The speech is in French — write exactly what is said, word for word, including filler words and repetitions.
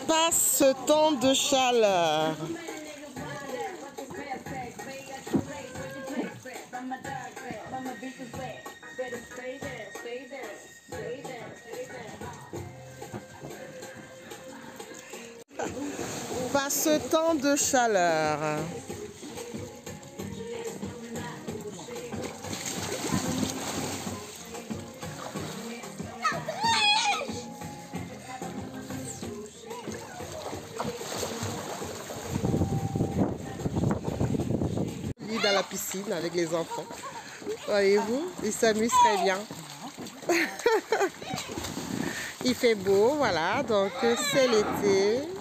Pas ce temps de chaleur. Pas ce temps de chaleur. Dans la piscine avec les enfants. Voyez-vous, ils s'amusent très bien. Il fait beau, voilà, donc c'est l'été.